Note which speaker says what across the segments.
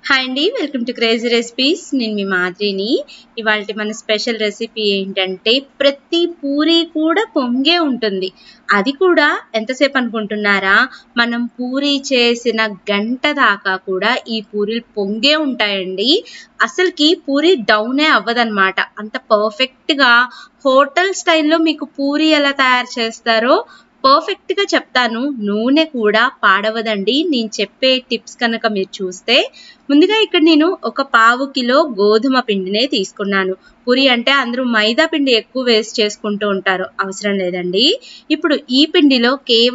Speaker 1: Hi అండి, welcome to crazy recipes. నేను మీ మాదిరిని. ఇవాళ మన స్పెషల్ రెసిపీ ఏంటంటే ప్రతి పూరి కూడా పొంగే ఉంటుంది. అది కూడా ఎంతసేపు అనుకుంటున్నారా? మనం పూరి చేసిన గంట దాకా కూడా ఈ పూరీలు పొంగే ఉంటాయండి. అసలుకి పూరి డౌనే అవ్వదన్నమాట. అంత పర్ఫెక్ట్గా హోటల్ స్టైల్లో మీకు పూరి ఎలా తయారు చేస్తారో పర్ఫెక్ట్ గా చెప్తాను. నూనె కూడా పాడవదండి నేను చెప్పే టిప్స్ కనుక మీరు చూస్తే. ముందుగా ఇక్కడ నేను ఒక పావు కిలో గోధుమ పిండినే తీసుకున్నాను. పూరి అంటే అందరూ మైదా పిండి ఎక్కువ వేస్ట్ చేసుకుంటూ ఉంటారు, అవసరం లేదండి. ఇప్పుడు ఈ పిండిలో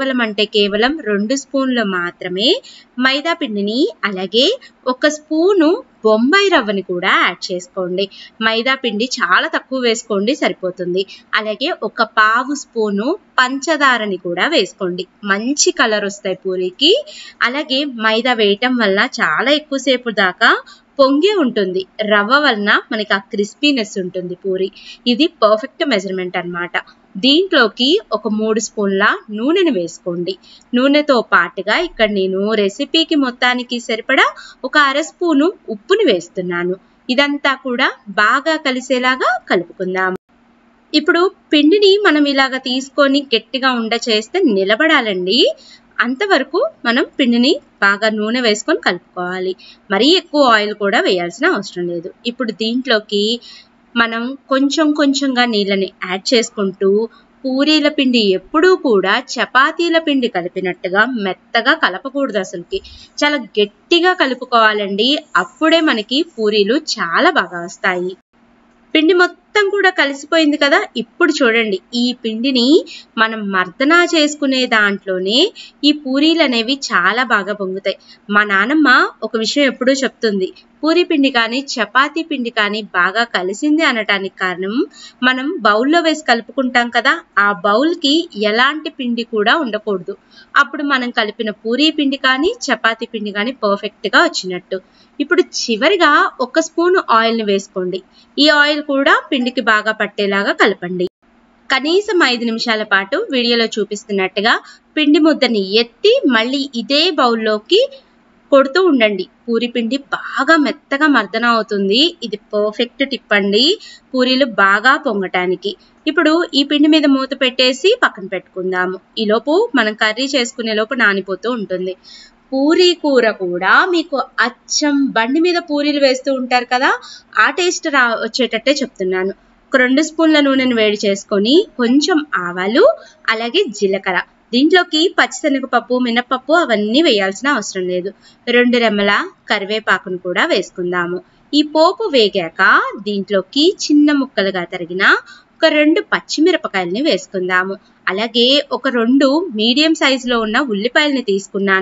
Speaker 1: కేవలం 2 స్పూన్లు మాత్రమే మైదా పిండిని, అలాగే 1 స్పూను బొంబాయి రవ్వని కూడా యాడ్ చేసుకోండి. మైదా పిండి చాలా తక్కువ వేసుకోండి, సరిపోతుంది. అలాగే 1 పావు స్పూను పంచదారని కూడా వేసుకోండి, మంచి కలర్ వస్తాయి పూరికి. అలాగే మైదా వేయటం వల్ల చాలా ఎక్కువసేపు దాకా పొంగి ఉంటుంది. రవ్వ వలన మనకి ఆ క్రిస్పీనెస్ ఉంటుంది పూరి. ఇది పర్ఫెక్ట్ మెజర్మెంట్ అన్నమాట. దీంట్లోకి ఒక 3 స్పూన్ల నూనెని వేసుకోండి. నూనెతో పాటుగా ఇక్కడ నేను రెసిపీకి మొత్తానికి సరిపడా ఒక 1/2 స్పూను ఉప్పుని వేస్తున్నాను. ఇదంతా కూడా బాగా కలిసేలాగా కలుపుకుందాం. ఇప్పుడు పిండిని మనం ఇలాగ తీసుకొని గట్టిగా ఉండ చేస్తే నిలబడాలండి. అంతవరకు మనం పిండిని బాగా నూనె వేసుకొని కలుపుకోవాలి. మరీ ఎక్కువ ఆయిల్ కూడా వేయాల్సిన అవసరం లేదు. ఇప్పుడు దీంట్లోకి మనం కొంచెంగా నీళ్ళని యాడ్ చేసుకుంటూ, పూరీల పిండి ఎప్పుడూ కూడా చపాతీల పిండి కలిపినట్టుగా మెత్తగా కలపకూడదు. అసలుకి చాలా గట్టిగా కలుపుకోవాలండి. అప్పుడే మనకి పూరీలు చాలా బాగా వస్తాయి. పిండి మొత్తం కూడా కలిసిపోయింది కదా. ఇప్పుడు చూడండి, ఈ పిండిని మనం మర్దనా చేసుకునే దాంట్లోనే ఈ పూరీలు అనేవి చాలా బాగా పొంగుతాయి. మా నానమ్మ ఒక విషయం ఎప్పుడూ చెప్తుంది, పూరి పిండి కానీ చపాతీ పిండి కానీ బాగా కలిసింది అనటానికి కారణం, మనం బౌల్లో వేసి కలుపుకుంటాం కదా, ఆ బౌల్కి ఎలాంటి పిండి కూడా ఉండకూడదు. అప్పుడు మనం కలిపిన పూరీ పిండి కానీ చపాతీ పిండి కానీ పర్ఫెక్ట్గా వచ్చినట్టు. ఇప్పుడు చివరిగా 1 స్పూను ఆయిల్ని వేసుకోండి. ఈ ఆయిల్ కూడా పిండికి బాగా పట్టేలాగా కలపండి. కనీసం 5 నిమిషాల పాటు వీడియోలో చూపిస్తున్నట్టుగా పిండి ముద్దని ఎత్తి మళ్ళీ ఇదే బౌల్లోకి కొడుతూ ఉండండి. పూరి పిండి బాగా మెత్తగా మర్దన అవుతుంది. ఇది పర్ఫెక్ట్ టిప్ అండి పూరీలు బాగా పొంగటానికి. ఇప్పుడు ఈ పిండి మీద మూత పెట్టేసి పక్కన పెట్టుకుందాము. ఈలోపు మనం కర్రీ చేసుకునే లోపు నానిపోతూ ఉంటుంది. పూరీ కూర కూడా మీకు అచ్చం బండి మీద పూరీలు వేస్తూ ఉంటారు కదా, ఆ టేస్ట్ వచ్చేటట్టే చెప్తున్నాను. ఒక 2 స్పూన్ల నూనెను వేడి చేసుకొని కొంచెం ఆవాలు, అలాగే జీలకర్ర, దీంట్లోకి పచ్చిశనగపప్పు, మినపప్పు అవన్నీ వేయాల్సిన అవసరం లేదు. 2 రెమ్మల కరివేపాకును కూడా వేసుకుందాము. ఈ పోపు వేగాక దీంట్లోకి చిన్న ముక్కలుగా తరిగిన ఒక 2 పచ్చిమిరపకాయలని వేసుకుందాము. అలాగే ఒక 2 మీడియం సైజులో ఉన్న ఉల్లిపాయలని తీసుకున్నాను.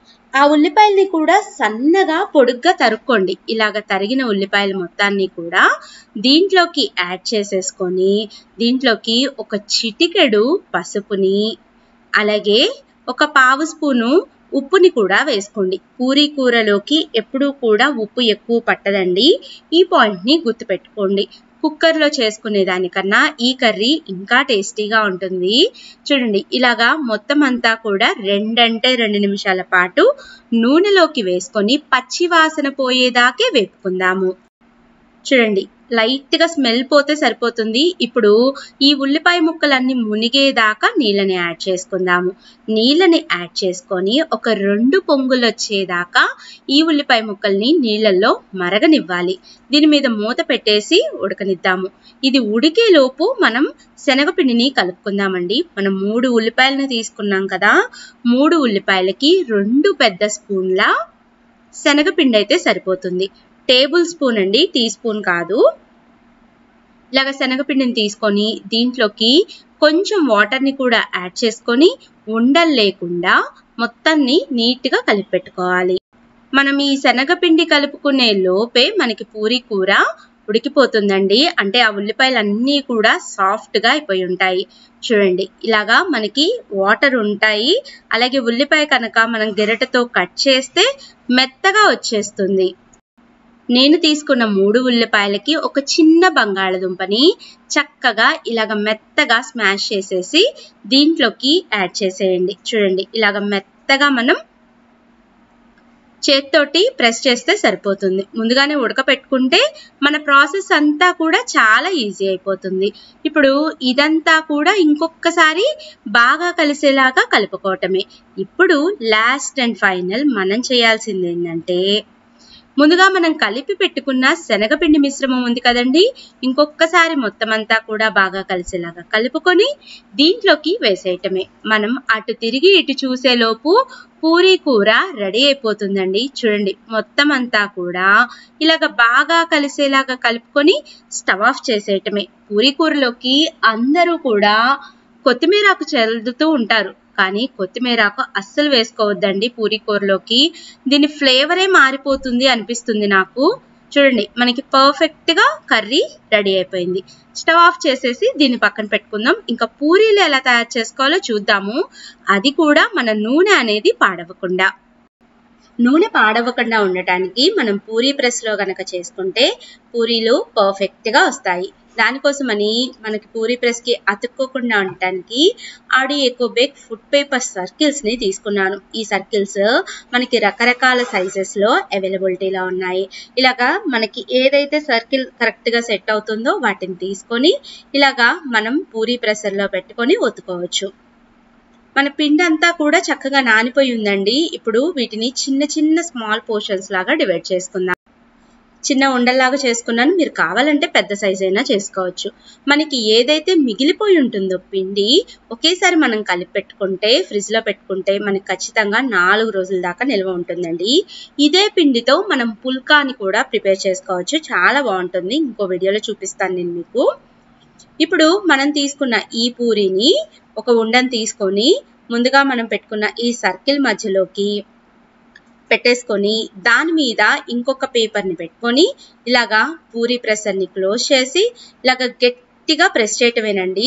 Speaker 1: ఆ ఉల్లిపాయల్ని కూడా సన్నగా పొడుగ్గా తరుక్కోండి. ఇలాగ తరిగిన ఉల్లిపాయలు మొత్తాన్ని కూడా దీంట్లోకి యాడ్ చేసేసుకొని, దీంట్లోకి ఒక చిటికెడు పసుపుని, అలాగే 1 పావు స్పూను ఉప్పుని కూడా వేసుకోండి. పూరీ కూరలోకి ఎప్పుడూ కూడా ఉప్పు ఎక్కువ పట్టదండి. ఈ పాయింట్ని గుర్తుపెట్టుకోండి. కుక్కర్లో చేసుకునే దానికన్నా ఈ కర్రీ ఇంకా టేస్టీగా ఉంటుంది. చూడండి, ఇలాగా మొత్తం అంతా కూడా 2 నిమిషాల పాటు నూనెలోకి వేసుకొని పచ్చి వాసన పోయేదాకే వేపుకుందాము. చూడండి, లైట్గా స్మెల్ పోతే సరిపోతుంది. ఇప్పుడు ఈ ఉల్లిపాయ ముక్కలన్నీ మునిగేదాకా నీళ్ళని యాడ్ చేసుకుందాము. నీళ్ళని యాడ్ చేసుకొని ఒక 2 పొంగులు వచ్చేదాకా ఈ ఉల్లిపాయ ముక్కల్ని నీళ్ళల్లో మరగనివ్వాలి. దీని మీద మూత పెట్టేసి ఉడకనిద్దాము. ఇది ఉడికేలోపు మనం శనగపిండిని కలుపుకుందామండి. మనం 3 ఉల్లిపాయలని తీసుకున్నాం కదా, 3 ఉల్లిపాయలకి 2 పెద్ద స్పూన్ల శనగపిండి అయితే సరిపోతుంది. టేబుల్ స్పూన్ అండి, టీ స్పూన్ కాదు. ఇలాగ శనగపిండిని తీసుకొని దీంట్లోకి కొంచెం వాటర్ని కూడా యాడ్ చేసుకొని ఉండలు లేకుండా మొత్తాన్ని నీట్గా కలిపి పెట్టుకోవాలి. మనం ఈ శనగపిండి కలుపుకునే లోపే మనకి పూరీ కూర ఉడికిపోతుందండి. అంటే ఆ ఉల్లిపాయలు అన్నీ కూడా సాఫ్ట్గా అయిపోయి ఉంటాయి. చూడండి, ఇలాగా మనకి వాటర్ ఉంటాయి. అలాగే ఉల్లిపాయ కనుక మనం గెరటతో కట్ చేస్తే మెత్తగా వచ్చేస్తుంది. నేను తీసుకున్న 3 ఉల్లిపాయలకి ఒక చిన్న బంగాళదుంపని చక్కగా ఇలాగ మెత్తగా స్మాష్ చేసేసి దీంట్లోకి యాడ్ చేసేయండి. చూడండి, ఇలాగ మెత్తగా మనం చేత్తోటి ప్రెస్ చేస్తే సరిపోతుంది. ముందుగానే ఉడకపెట్టుకుంటే మన ప్రాసెస్ అంతా కూడా చాలా ఈజీ అయిపోతుంది. ఇప్పుడు ఇదంతా కూడా ఇంకొకసారి బాగా కలిసేలాగా కలుపుకోవటమే. ఇప్పుడు లాస్ట్ అండ్ ఫైనల్ మనం చేయాల్సింది ఏంటంటే, ముందుగా మనం కలిపి పెట్టుకున్న శనగపిండి మిశ్రమం ఉంది కదండి, ఇంకొకసారి మొత్తం అంతా కూడా బాగా కలిసేలాగా కలుపుకొని దీంట్లోకి వేసేయటమే. మనం అటు తిరిగి ఇటు చూసేలోపు పూరీ కూర రెడీ అయిపోతుందండి. చూడండి, మొత్తం అంతా కూడా ఇలాగ బాగా కలిసేలాగా కలుపుకొని స్టవ్ ఆఫ్ చేసేయటమే. పూరీ కూరలోకి అందరూ కూడా కొత్తిమీరాకు చల్లుతూ ఉంటారు, కానీ కొత్తిమీరాకు అస్సలు వేసుకోవద్దండి పూరీ కూరలోకి. దీని ఫ్లేవరే మారిపోతుంది అనిపిస్తుంది నాకు. చూడండి, మనకి పర్ఫెక్ట్ గా కర్రీ రెడీ అయిపోయింది. స్టవ్ ఆఫ్ చేసేసి దీన్ని పక్కన పెట్టుకుందాం. ఇంకా పూరీలు ఎలా తయారు చేసుకోవాలో చూద్దాము. అది కూడా మన నూనె అనేది పాడవకుండా. నూనె పాడవకుండా ఉండటానికి మనం పూరీ ప్రెస్ లో గనక చేసుకుంటే పూరీలు పర్ఫెక్ట్ గా వస్తాయి. దానికోసమని మనకి పూరీ ప్రెస్ కి అతుక్కోకుండా ఉండటానికి Oddy eco bake food paper circles ని తీసుకున్నాను. ఈ సర్కిల్స్ మనకి రకరకాల సైజెస్ లో అవైలబిలిటీలో ఉన్నాయి. ఇలాగా మనకి ఏదైతే సర్కిల్ కరెక్ట్ గా సెట్ అవుతుందో వాటిని తీసుకొని ఇలాగా మనం పూరీ ప్రెసర్ లో పెట్టుకొని ఒత్తుకోవచ్చు. మన పిండి అంతా కూడా చక్కగా నానిపోయి ఉందండి. ఇప్పుడు వీటిని చిన్న చిన్న స్మాల్ పోర్షన్స్ లాగా డివైడ్ చేసుకుందాం. చిన్న ఉండల్లాగా చేసుకున్నాను, మీరు కావాలంటే పెద్ద సైజ్ అయినా చేసుకోవచ్చు. మనకి ఏదైతే మిగిలిపోయి ఉంటుందో పిండి ఒకేసారి మనం కలిపి పెట్టుకుంటే ఫ్రిడ్జ్ లో పెట్టుకుంటే మనకి ఖచ్చితంగా 4 రోజుల దాకా నిల్వ ఉంటుందండి. ఇదే పిండితో మనం పుల్కాని కూడా ప్రిపేర్ చేసుకోవచ్చు, చాలా బాగుంటుంది. ఇంకో వీడియోలో చూపిస్తాను నేను మీకు. ఇప్పుడు మనం తీసుకున్న ఈ పూరీని ఒక ఉండని తీసుకొని ముందుగా మనం పెట్టుకున్న ఈ సర్కిల్ మధ్యలోకి పెట్టేసుకొని దాని మీద ఇంకొక పేపర్ని పెట్టుకొని ఇలాగా పూరీ ప్రెసర్ని క్లోజ్ చేసి ఇలాగ గట్టిగా ప్రెస్ చేయటమేనండి.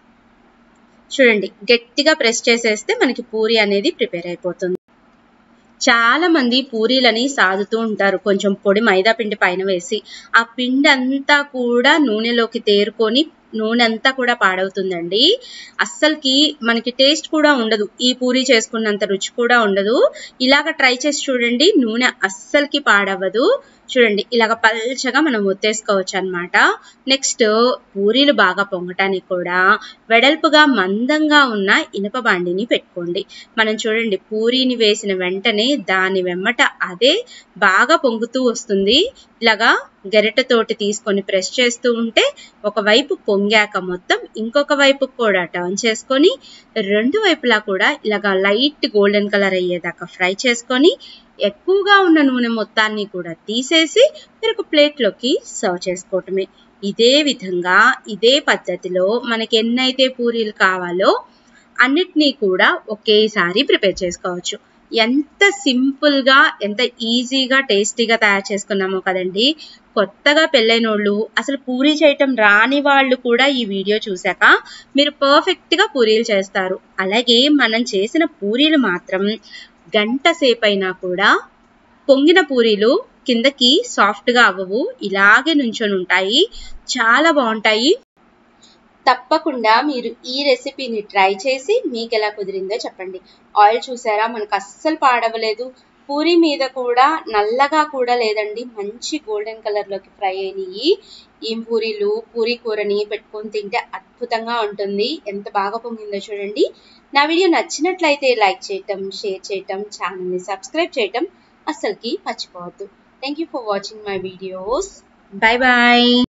Speaker 1: చూడండి, గట్టిగా ప్రెస్ చేసేస్తే మనకి పూరీ అనేది ప్రిపేర్ అయిపోతుంది. చాలా మంది పూరీలని సాదుతూ ఉంటారు కొంచెం పొడి మైదా పిండి పైన వేసి. ఆ పిండి అంతా కూడా నూనెలోకి తేరుకొని నూనె అంతా కూడా పాడవుతుందండి. అస్సలకి మనకి టేస్ట్ కూడా ఉండదు, ఈ పూరీ చేసుకున్నంత రుచి కూడా ఉండదు. ఇలాగ ట్రై చేసి చూడండి, నూనె అస్సలకి పాడవ్వదు. చూడండి, ఇలాగ పల్చగా మనం ఒత్తేసుకోవచ్చు అనమాట. నెక్స్ట్ పూరీలు బాగా పొంగటానికి కూడా వెడల్పుగా మందంగా ఉన్న ఇనుప బాండిని పెట్టుకోండి. మనం చూడండి, పూరీని వేసిన వెంటనే దాని వెమ్మట అదే బాగా పొంగుతూ వస్తుంది. ఇలాగా గరిటెతోటి తీసుకొని ప్రెస్ చేస్తూ ఉంటే ఒకవైపు పొంగాక మొత్తం ఇంకొక వైపు కూడా టర్న్ చేసుకొని రెండు వైపులా కూడా ఇలాగా లైట్ గోల్డెన్ కలర్ అయ్యేదాకా ఫ్రై చేసుకొని ఎక్కువగా ఉన్న నూనె మొత్తాన్ని కూడా తీసేసి మీరు ఒక ప్లేట్లోకి సర్వ్ చేసుకోవటమే. ఇదే విధంగా ఇదే పద్ధతిలో మనకి ఎన్నైతే పూరీలు కావాలో అన్నిటినీ కూడా ఒకేసారి ప్రిపేర్ చేసుకోవచ్చు. ఎంత సింపుల్గా ఎంత ఈజీగా టేస్టీగా తయారు చేసుకున్నామో కదండి. కొత్తగా పెళ్ళైన వాళ్ళు, అసలు పూరీ చేయటం రాని వాళ్ళు కూడా ఈ వీడియో చూశాక మీరు పర్ఫెక్ట్గా పూరీలు చేస్తారు. అలాగే మనం చేసిన పూరీలు మాత్రం గంట సేపైనా కూడా పొంగిన పూరీలు కిందకి సాఫ్ట్గా అవ్వవు, ఇలాగే నుంచొని ఉంటాయి, చాలా బాగుంటాయి. తప్పకుండా మీరు ఈ రెసిపీని ట్రై చేసి మీకు ఎలా కుదిరిందో చెప్పండి. ఆయిల్ చూసారా, మనకు అస్సలు పాడవలేదు. పూరీ మీద కూడా నల్లగా కూడా లేదండి, మంచి గోల్డెన్ కలర్లోకి ఫ్రై అయినాయి. ఈ పూరీలు పూరీ కూరని పెట్టుకొని తింటే అద్భుతంగా ఉంటుంది. ఎంత బాగా పొంగిందో చూడండి. నా వీడియో నచ్చినట్లయితే లైక్ చేయటం, షేర్ చేయటం, ఛానల్ని సబ్స్క్రైబ్ చేయటం అస్సలకి మర్చిపోవద్దు. Thank you for watching my videos. Bye bye.